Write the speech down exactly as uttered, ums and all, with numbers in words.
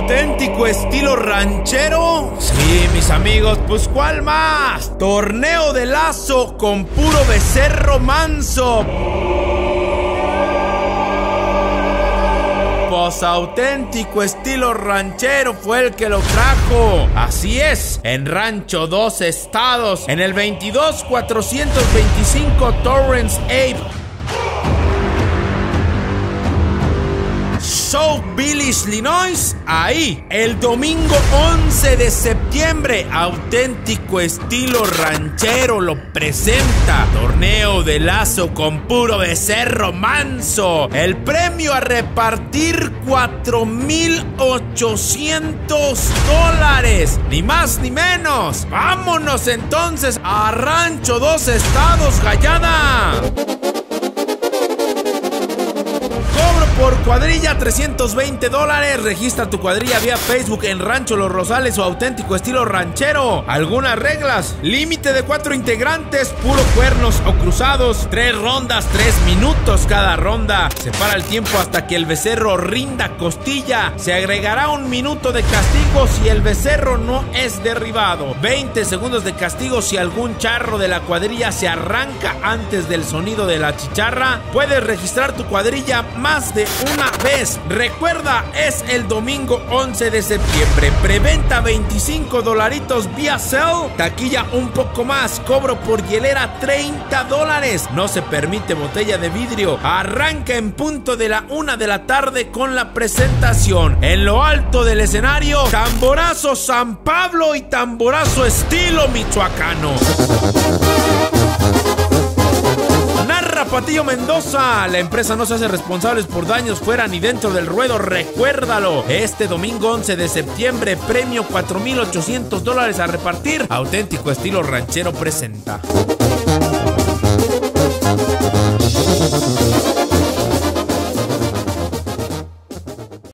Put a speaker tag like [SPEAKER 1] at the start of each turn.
[SPEAKER 1] auténtico estilo ranchero. Sí, mis amigos, pues ¿cuál más? Torneo de lazo con puro becerro manso. Pues auténtico estilo ranchero fue el que lo trajo. Así es, en Rancho Dos Estados, en el veintidós cuatrocientos veinticinco Torrance Ave, Southville, Illinois. Ahí, el domingo once de septiembre, auténtico estilo ranchero lo presenta. Torneo de lazo con puro becerro manso. El premio a repartir cuatro mil ochocientos dólares. Ni más ni menos. Vámonos entonces a Rancho Dos Estados, Gallada. Por cuadrilla, trescientos veinte dólares. Registra tu cuadrilla vía Facebook en Rancho Los Rosales o auténtico estilo ranchero. Algunas reglas: límite de cuatro integrantes, puro cuernos o cruzados. Tres rondas, tres minutos cada ronda. Se para el tiempo hasta que el becerro rinda costilla. Se agregará un minuto de castigo si el becerro no es derribado. veinte segundos de castigo si algún charro de la cuadrilla se arranca antes del sonido de la chicharra. Puedes registrar tu cuadrilla más de una vez. Recuerda, es el domingo once de septiembre. Preventa veinticinco dolaritos vía Cell. Taquilla un poco más. Cobro por hielera treinta dólares. No se permite botella de vidrio. Arranca en punto de la una de la tarde con la presentación. En lo alto del escenario, tamborazo San Pablo y tamborazo estilo michoacano. Narra Patillo Mendoza. La empresa no se hace responsable por daños fuera ni dentro del ruedo. Recuérdalo. Este domingo once de septiembre, premio cuatro mil ochocientos dólares a repartir. Auténtico estilo ranchero presenta.